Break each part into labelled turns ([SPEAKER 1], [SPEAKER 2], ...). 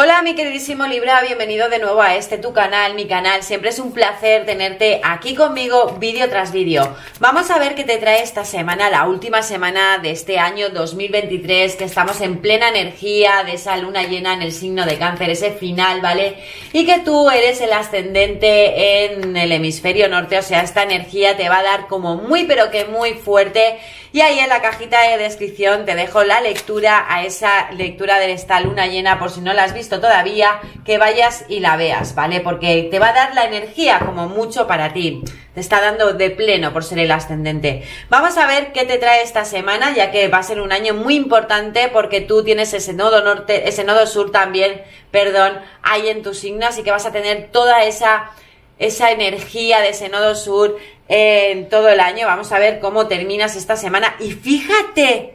[SPEAKER 1] Hola mi queridísimo Libra, bienvenido de nuevo a tu canal, mi canal. Siempre es un placer tenerte aquí conmigo vídeo tras vídeo. Vamos a ver qué te trae esta semana, la última semana de este año 2023, que estamos en plena energía de esa luna llena en el signo de Cáncer, ese final, ¿vale? Y que tú eres el ascendente en el hemisferio norte, o sea, esta energía te va a dar como muy pero que muy fuerte. Y ahí en la cajita de descripción te dejo la lectura a esa lectura de esta luna llena, por si no la has visto todavía, que vayas y la veas, ¿vale? Porque te va a dar la energía como mucho para ti, te está dando de pleno por ser el ascendente. Vamos a ver qué te trae esta semana, ya que va a ser un año muy importante porque tú tienes ese nodo norte, ese nodo sur también, perdón, ahí en tu signo, así que vas a tener toda esa energía de ese nodo sur en todo el año. Vamos a ver cómo terminas esta semana y fíjate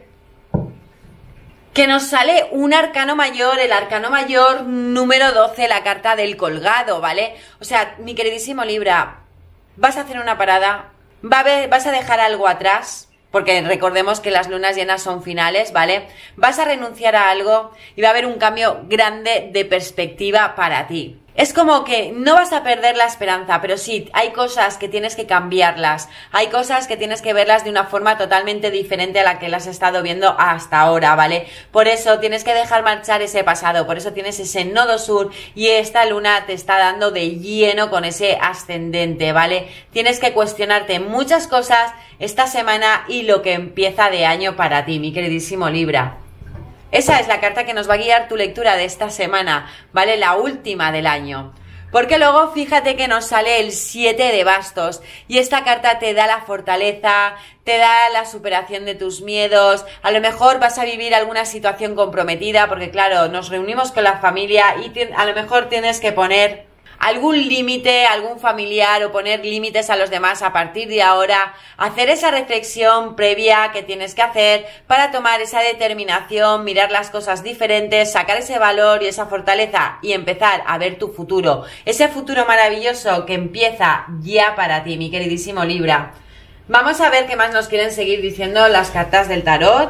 [SPEAKER 1] que nos sale un arcano mayor, el arcano mayor número 12, la carta del colgado, ¿vale? O sea, mi queridísimo Libra, vas a hacer una parada, vas a dejar algo atrás, porque recordemos que las lunas llenas son finales, ¿vale? Vas a renunciar a algo y va a haber un cambio grande de perspectiva para ti. Es como que no vas a perder la esperanza, pero sí, hay cosas que tienes que cambiarlas, hay cosas que tienes que verlas de una forma totalmente diferente a la que las has estado viendo hasta ahora, ¿vale? Por eso tienes que dejar marchar ese pasado, por eso tienes ese nodo sur y esta luna te está dando de lleno con ese ascendente, ¿vale? Tienes que cuestionarte muchas cosas esta semana y lo que empieza de año para ti, mi queridísimo Libra. Esa es la carta que nos va a guiar tu lectura de esta semana, ¿vale? La última del año. Porque luego fíjate que nos sale el 7 de bastos y esta carta te da la fortaleza, te da la superación de tus miedos. A lo mejor vas a vivir alguna situación comprometida porque claro, nos reunimos con la familia y a lo mejor tienes que poner algún límite, algún familiar o poner límites a los demás a partir de ahora, hacer esa reflexión previa que tienes que hacer para tomar esa determinación, mirar las cosas diferentes, sacar ese valor y esa fortaleza y empezar a ver tu futuro, ese futuro maravilloso que empieza ya para ti, mi queridísimo Libra. Vamos a ver qué más nos quieren seguir diciendo las cartas del tarot.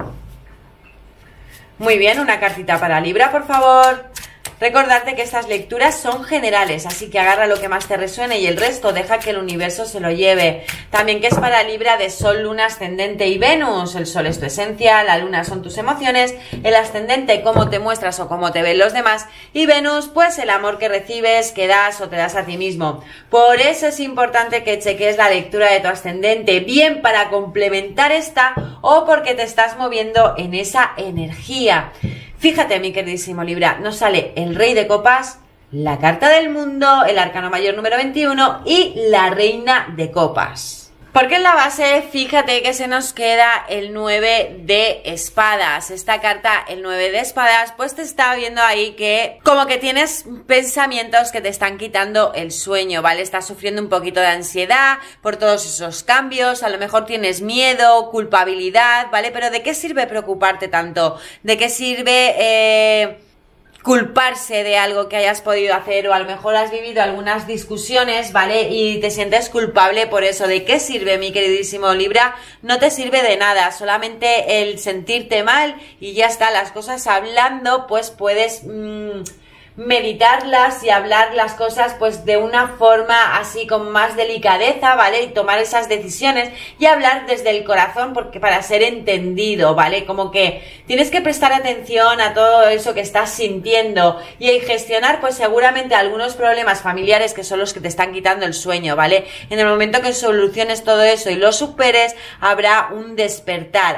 [SPEAKER 1] Muy bien, una cartita para Libra, por favor. Recordarte que estas lecturas son generales, así que agarra lo que más te resuene y el resto deja que el universo se lo lleve. También que es para Libra de Sol, Luna, Ascendente y Venus. El Sol es tu esencia, la Luna son tus emociones, el Ascendente cómo te muestras o cómo te ven los demás y Venus pues el amor que recibes, que das o te das a ti mismo. Por eso es importante que cheques la lectura de tu Ascendente, bien para complementar esta o porque te estás moviendo en esa energía. Fíjate, mi queridísimo Libra, nos sale el Rey de Copas, la Carta del Mundo, el Arcano Mayor número 21 y la Reina de Copas. Porque en la base, fíjate que se nos queda el 9 de espadas. Esta carta, el 9 de espadas, pues te está viendo ahí que como que tienes pensamientos que te están quitando el sueño, ¿vale? Estás sufriendo un poquito de ansiedad por todos esos cambios, a lo mejor tienes miedo, culpabilidad, ¿vale? Pero ¿de qué sirve preocuparte tanto? ¿De qué sirve culparse de algo que hayas podido hacer o a lo mejor has vivido algunas discusiones, ¿vale? Y te sientes culpable por eso. ¿De qué sirve, mi queridísimo Libra? No te sirve de nada, solamente el sentirte mal y ya está. Las cosas hablando, pues puedes meditarlas y hablar las cosas pues de una forma así con más delicadeza, ¿vale? Y tomar esas decisiones y hablar desde el corazón porque para ser entendido, ¿vale? Como que tienes que prestar atención a todo eso que estás sintiendo y gestionar pues seguramente algunos problemas familiares que son los que te están quitando el sueño, ¿vale? En el momento que soluciones todo eso y lo superes, habrá un despertar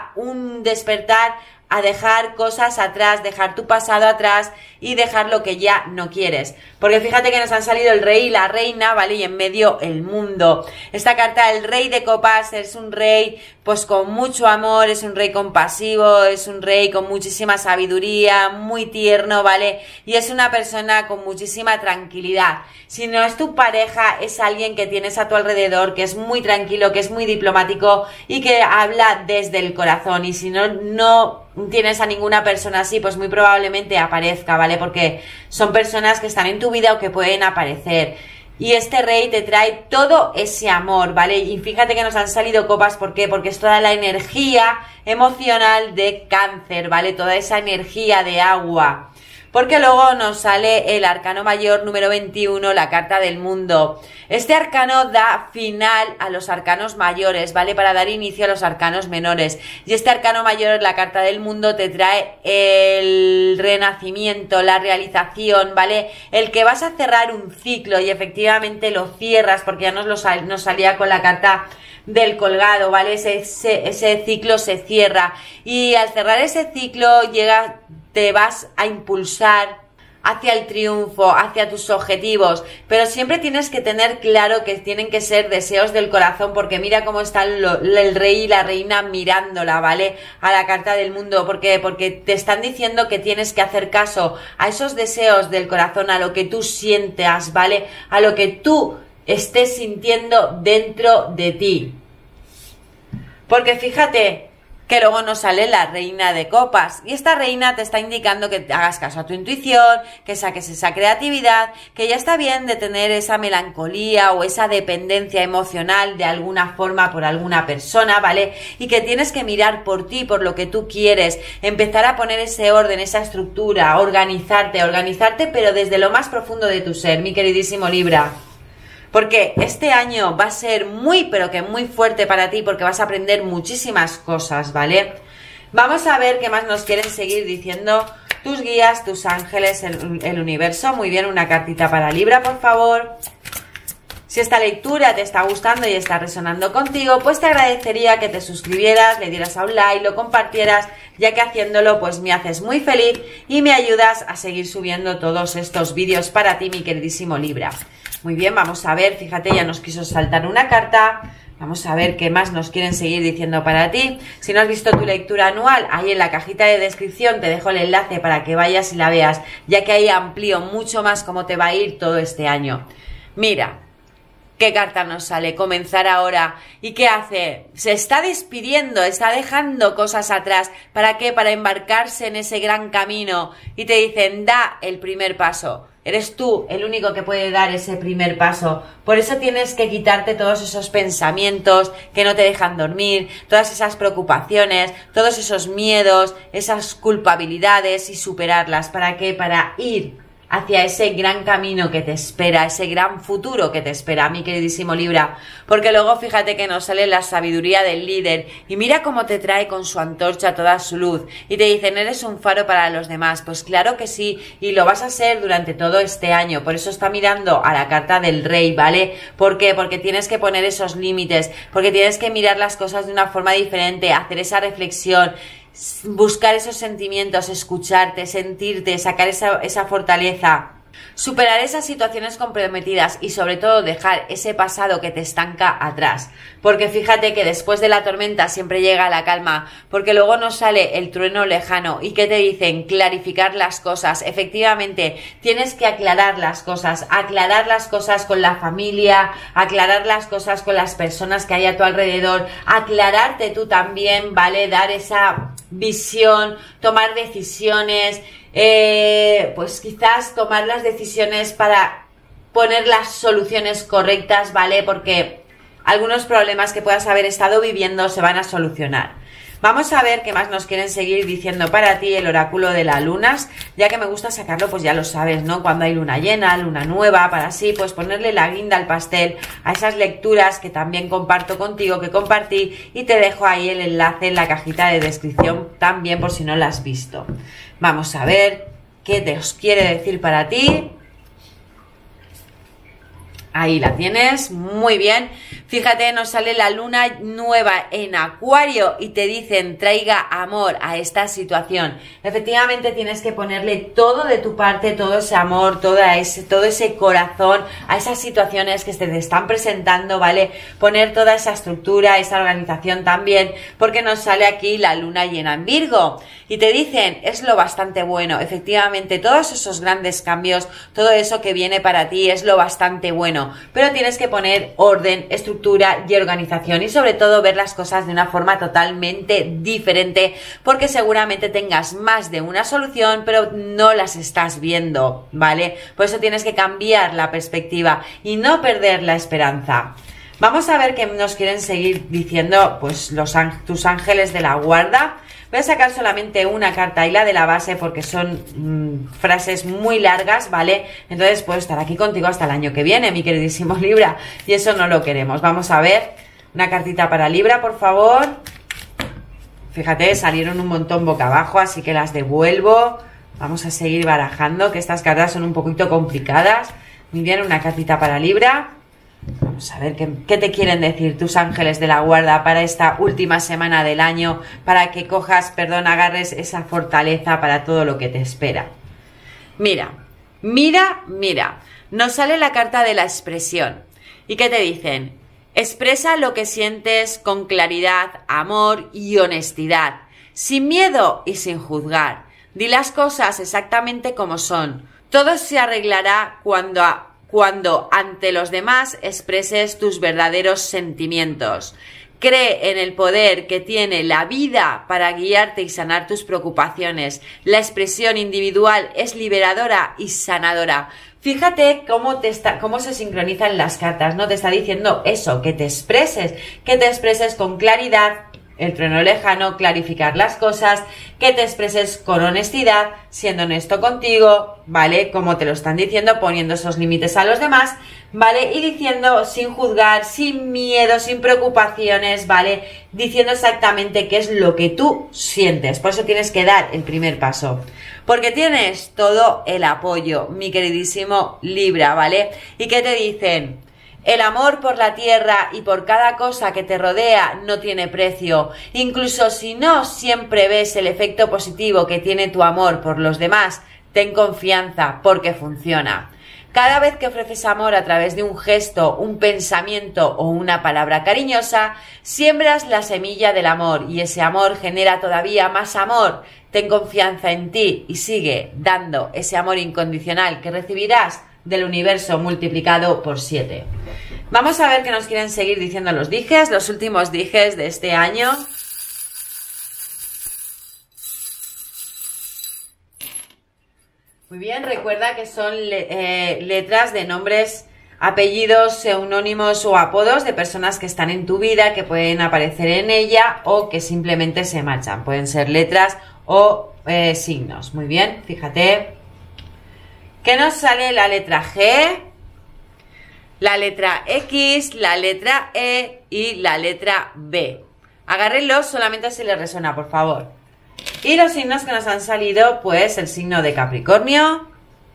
[SPEAKER 1] a dejar cosas atrás, dejar tu pasado atrás y dejar lo que ya no quieres. Porque fíjate que nos han salido el rey y la reina, ¿vale? Y en medio el mundo. Esta carta, el Rey de Copas, es un rey pues con mucho amor, es un rey compasivo, es un rey con muchísima sabiduría, muy tierno, ¿vale? Y es una persona con muchísima tranquilidad. Si no es tu pareja, es alguien que tienes a tu alrededor, que es muy tranquilo, que es muy diplomático y que habla desde el corazón. Y si no tienes a ninguna persona así, pues muy probablemente aparezca, ¿vale? Porque son personas que están en tu vida o que pueden aparecer. Y este rey te trae todo ese amor, ¿vale? Y fíjate que nos han salido copas, ¿por qué? Porque es toda la energía emocional de Cáncer, ¿vale? Toda esa energía de agua. porque luego nos sale el arcano mayor número 21, la carta del mundo. Este arcano da final a los arcanos mayores, ¿vale? Para dar inicio a los arcanos menores. Y este arcano mayor, la carta del mundo, te trae el renacimiento, la realización, ¿vale? El que vas a cerrar un ciclo y efectivamente lo cierras, porque ya nos salía con la carta del colgado, ¿vale? Ese ciclo se cierra y al cerrar ese ciclo te vas a impulsar hacia el triunfo, hacia tus objetivos, pero siempre tienes que tener claro que tienen que ser deseos del corazón, porque mira cómo está el rey y la reina mirándola, ¿vale? A la carta del mundo, porque te están diciendo que tienes que hacer caso a esos deseos del corazón, a lo que tú sientas, ¿vale? A lo que tú estés sintiendo dentro de ti. Porque fíjate que luego nos sale la reina de copas y esta reina te está indicando que hagas caso a tu intuición, que saques esa creatividad, que ya está bien de tener esa melancolía o esa dependencia emocional de alguna forma por alguna persona, ¿vale? Y que tienes que mirar por ti, por lo que tú quieres, empezar a poner ese orden, esa estructura, organizarte, pero desde lo más profundo de tu ser, mi queridísimo Libra. Porque este año va a ser muy, pero que muy fuerte para ti, porque vas a aprender muchísimas cosas, ¿vale? Vamos a ver qué más nos quieren seguir diciendo tus guías, tus ángeles, el universo. Muy bien, una cartita para Libra, por favor. Si esta lectura te está gustando y está resonando contigo, pues te agradecería que te suscribieras, le dieras a un like, lo compartieras, ya que haciéndolo pues me haces muy feliz y me ayudas a seguir subiendo todos estos vídeos para ti, mi queridísimo Libra. Muy bien, vamos a ver, fíjate, ya nos quiso saltar una carta. Vamos a ver qué más nos quieren seguir diciendo para ti. Si no has visto tu lectura anual, ahí en la cajita de descripción te dejo el enlace para que vayas y la veas, ya que ahí amplío mucho más cómo te va a ir todo este año. Mira, ¿qué carta nos sale? Comenzar ahora. ¿Y qué hace? Se está despidiendo, está dejando cosas atrás. ¿Para qué? Para embarcarse en ese gran camino. Y te dicen, da el primer paso. Eres tú el único que puede dar ese primer paso. Por eso tienes que quitarte todos esos pensamientos que no te dejan dormir, todas esas preocupaciones, todos esos miedos, esas culpabilidades y superarlas. ¿Para qué? Para ir hacia ese gran camino que te espera, ese gran futuro que te espera, mi queridísimo Libra. Porque luego fíjate que nos sale la sabiduría del líder y mira cómo te trae con su antorcha toda su luz y te dicen, eres un faro para los demás. Pues claro que sí, y lo vas a ser durante todo este año. Por eso está mirando a la carta del rey, ¿vale? ¿Por qué? Porque tienes que poner esos límites, porque tienes que mirar las cosas de una forma diferente, hacer esa reflexión, buscar esos sentimientos, escucharte, sentirte, sacar esa fortaleza, superar esas situaciones comprometidas y sobre todo dejar ese pasado que te estanca atrás. Porque fíjate que después de la tormenta siempre llega la calma, porque luego nos sale el trueno lejano. ¿Y qué te dicen? Clarificar las cosas. Efectivamente, tienes que aclarar las cosas con la familia, aclarar las cosas con las personas que hay a tu alrededor, aclararte tú también, ¿vale? Dar esa visión, tomar decisiones, pues quizás tomar las decisiones para poner las soluciones correctas, ¿vale? Porque algunos problemas que puedas haber estado viviendo se van a solucionar. Vamos a ver qué más nos quieren seguir diciendo para ti el oráculo de las lunas, ya que me gusta sacarlo, pues ya lo sabes, ¿no? Cuando hay luna llena, luna nueva, para así pues ponerle la guinda al pastel a esas lecturas que también comparto contigo, que compartí, y te dejo ahí el enlace en la cajita de descripción también por si no la has visto. Vamos a ver qué te os quiere decir para ti. Ahí la tienes, muy bien. Fíjate, nos sale la luna nueva en Acuario y te dicen, traiga amor a esta situación. Efectivamente tienes que ponerle todo de tu parte, todo ese amor, todo ese corazón a esas situaciones que se te están presentando, ¿vale? Poner toda esa estructura, esa organización también, porque nos sale aquí la luna llena en Virgo. Y te dicen, es lo bastante bueno. Efectivamente, todos esos grandes cambios, todo eso que viene para ti es lo bastante bueno. Pero tienes que poner orden, estructura y organización y sobre todo ver las cosas de una forma totalmente diferente, porque seguramente tengas más de una solución pero no las estás viendo, ¿vale? Por eso tienes que cambiar la perspectiva y no perder la esperanza. Vamos a ver qué nos quieren seguir diciendo pues tus ángeles de la guarda. Voy a sacar solamente una carta y la de la base porque son frases muy largas, ¿vale? Entonces puedo estar aquí contigo hasta el año que viene, mi queridísimo Libra, y eso no lo queremos. Vamos a ver una cartita para Libra, por favor. Fíjate, salieron un montón boca abajo, así que las devuelvo. Vamos a seguir barajando, que estas cartas son un poquito complicadas. Muy bien, una cartita para Libra. Vamos a ver qué te quieren decir tus ángeles de la guarda para esta última semana del año, para que cojas, agarres esa fortaleza para todo lo que te espera. Mira, nos sale la carta de la expresión. ¿Y qué te dicen? Expresa lo que sientes con claridad, amor y honestidad, sin miedo y sin juzgar. Di las cosas exactamente como son. Todo se arreglará cuando ante los demás expreses tus verdaderos sentimientos. Cree en el poder que tiene la vida para guiarte y sanar tus preocupaciones. La expresión individual es liberadora y sanadora. Fíjate cómo se sincronizan las cartas, ¿no? Te está diciendo eso, que te expreses con claridad, el trueno lejano, clarificar las cosas, que te expreses con honestidad, siendo honesto contigo, ¿vale? Como te lo están diciendo, poniendo esos límites a los demás, ¿vale? Y diciendo sin juzgar, sin miedo, sin preocupaciones, ¿vale? Diciendo exactamente qué es lo que tú sientes. Por eso tienes que dar el primer paso. Porque tienes todo el apoyo, mi queridísimo Libra, ¿vale? ¿Y qué te dicen? El amor por la tierra y por cada cosa que te rodea no tiene precio. Incluso si no siempre ves el efecto positivo que tiene tu amor por los demás, ten confianza porque funciona. Cada vez que ofreces amor a través de un gesto, un pensamiento o una palabra cariñosa, siembras la semilla del amor y ese amor genera todavía más amor. Ten confianza en ti y sigue dando ese amor incondicional que recibirás del universo multiplicado por 7. Vamos a ver qué nos quieren seguir diciendo los dijes, los últimos dijes de este año. Muy bien, recuerda que son letras de nombres, apellidos, seudónimos o apodos de personas que están en tu vida, que pueden aparecer en ella o que simplemente se machan. Pueden ser letras o signos. Muy bien, fíjate. ¿Qué nos sale? La letra G, la letra X, la letra E y la letra B. Agárrenlos solamente si les resuena, por favor. Y los signos que nos han salido, pues el signo de Capricornio,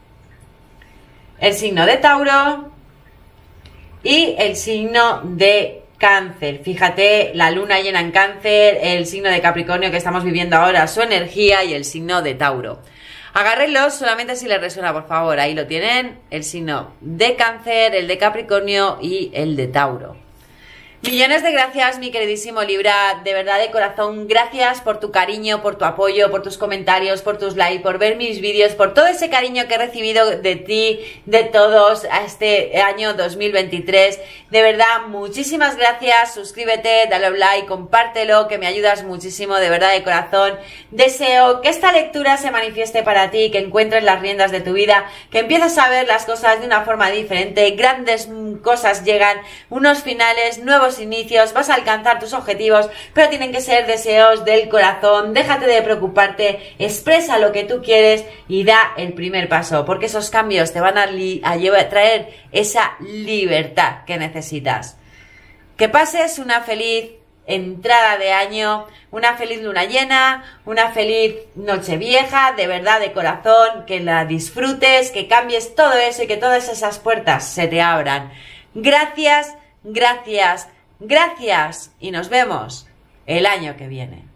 [SPEAKER 1] el signo de Tauro y el signo de Cáncer. Fíjate, la luna llena en Cáncer, el signo de Capricornio que estamos viviendo ahora, su energía, y el signo de Tauro. Agárrenlos solamente si les resuena, por favor. Ahí lo tienen, el signo de Cáncer, el de Capricornio y el de Tauro. Millones de gracias, mi queridísimo Libra, de verdad, de corazón, gracias por tu cariño, por tu apoyo, por tus comentarios, por tus likes, por ver mis vídeos, por todo ese cariño que he recibido de ti, de todos, a este año 2023. De verdad, muchísimas gracias, suscríbete, dale un like, compártelo, que me ayudas muchísimo, de verdad, de corazón. Deseo que esta lectura se manifieste para ti, que encuentres las riendas de tu vida, que empieces a ver las cosas de una forma diferente, grandes cosas llegan, unos finales, nuevos inicios, vas a alcanzar tus objetivos, pero tienen que ser deseos del corazón. Déjate de preocuparte, expresa lo que tú quieres y da el primer paso, porque esos cambios te van a traer esa libertad que necesitas. Que pases una feliz entrada de año, una feliz luna llena, una feliz noche vieja, de verdad, de corazón, que la disfrutes, que cambies todo eso y que todas esas puertas se te abran. Gracias, gracias, gracias y nos vemos el año que viene.